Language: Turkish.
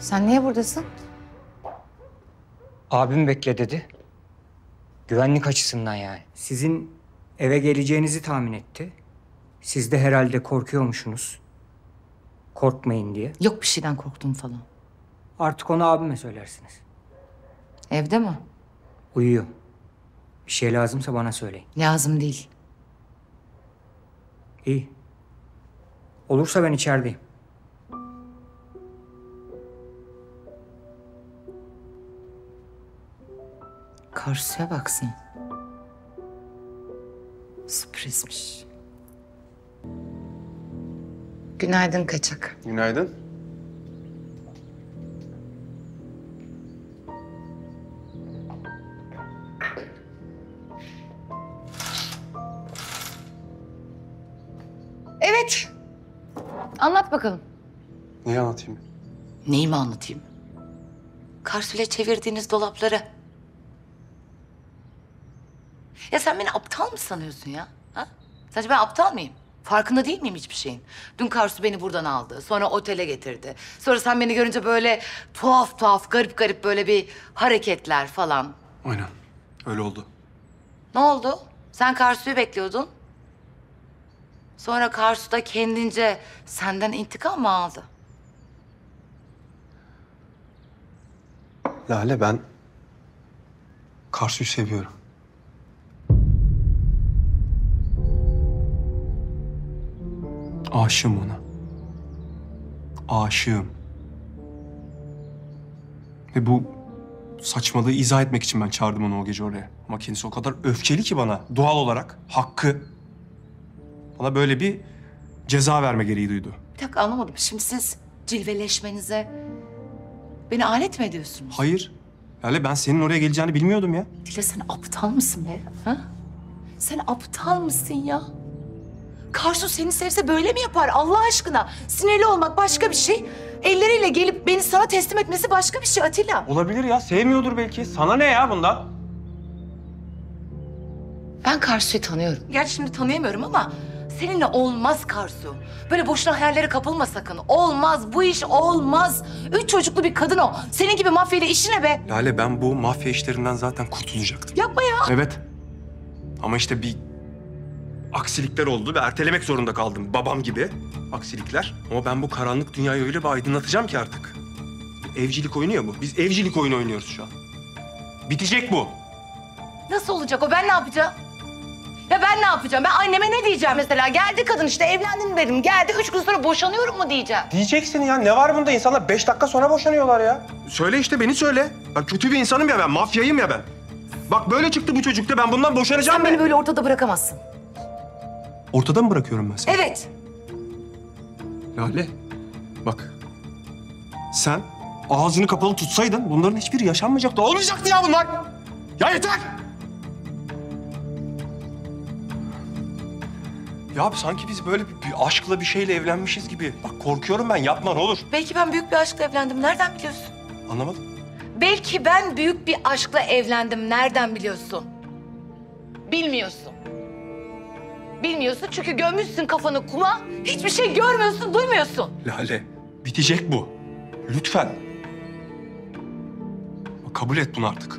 Sen niye buradasın? Abim bekle dedi. Güvenlik açısından yani. Sizin eve geleceğinizi tahmin etti. Siz de herhalde korkuyormuşsunuz. Korkmayın diye. Yok bir şeyden korktum falan. Artık onu abime söylersiniz. Evde mi? Uyuyor. Bir şey lazımsa bana söyleyin. Lazım değil. İyi. Olursa ben içerideyim. Karşıya baksın. Sürprizmiş. Günaydın kaçak. Günaydın. Evet. Anlat bakalım. Neyi anlatayım? Neyi mi anlatayım? Karsule çevirdiğiniz dolapları. Ya sen beni aptal mı sanıyorsun ya? Ha? Sence ben aptal mıyım? Farkında değil miyim hiçbir şeyin? Dün Karsu beni buradan aldı. Sonra otele getirdi. Sonra sen beni görünce böyle tuhaf tuhaf, garip garip böyle bir hareketler falan. Aynen. Öyle oldu. Ne oldu? Sen Karsu'yu bekliyordun. Sonra Karsu da kendince senden intikam mı aldı? Lale, ben Karsu'yu seviyorum. Aşığım ona. Aşığım. Ve bu saçmalığı izah etmek için ben çağırdım onu o gece oraya. Ama kendisi o kadar öfkeli ki bana, doğal olarak hakkı. Bana böyle bir ceza verme gereği duydu. Bir dakika anlamadım. Şimdi siz cilveleşmenize beni alet mi ediyorsunuz? Hayır. Lale, ben senin oraya geleceğini bilmiyordum ya. Dile sen aptal mısın be? Ha? Sen aptal mısın ya? Karsu seni sevse böyle mi yapar Allah aşkına? Sinirli olmak başka bir şey. Elleriyle gelip beni sana teslim etmesi başka bir şey Atilla. Olabilir ya, sevmiyordur belki. Sana ne ya bundan? Ben Karsu'yu tanıyorum. Gerçi şimdi tanıyamıyorum ama seninle olmaz Karsu. Böyle boşuna hayallere kapılma sakın. Olmaz, bu iş olmaz. 3 çocuklu bir kadın o. Senin gibi mafyayla işi ne be? Lale, ben bu mafya işlerinden zaten kurtulacaktım. Yapma ya. Evet. Ama işte bir aksilikler oldu ve ertelemek zorunda kaldım. Babam gibi aksilikler. Ama ben bu karanlık dünyayı öyle bir aydınlatacağım ki artık. Evcilik oyunu ya bu. Biz evcilik oyunu oynuyoruz şu an. Bitecek bu. Nasıl olacak o? Ben ne yapacağım? Ya ben ne yapacağım? Ben anneme ne diyeceğim mesela? Geldi kadın işte evlendim dedim. Geldi 3 gün sonra boşanıyorum mu diyeceğim? Diyeceksin ya. Ne var bunda? İnsanlar 5 dakika sonra boşanıyorlar ya. Söyle işte, beni söyle. Ben kötü bir insanım ya ben. Mafyayım ya ben. Bak böyle çıktı bu çocukta. Ben bundan boşanacağım. Sen beni böyle ortada bırakamazsın. Ortada mı bırakıyorum ben seni? Evet. Lale, bak. Sen ağzını kapalı tutsaydın bunların hiçbiri yaşanmayacaktı. Olmayacaktı ya bunlar. Ya yeter! Ya sanki biz böyle bir aşkla bir şeyle evlenmişiz gibi. Bak korkuyorum ben. Yapma ne olur. Belki ben büyük bir aşkla evlendim. Nereden biliyorsun? Anlamadım. Belki ben büyük bir aşkla evlendim. Nereden biliyorsun? Bilmiyorsun. Bilmiyorsun çünkü gömmüşsün kafanı kuma. Hiçbir şey görmüyorsun, duymuyorsun. Lale, bitecek bu. Lütfen. Bak, kabul et bunu artık.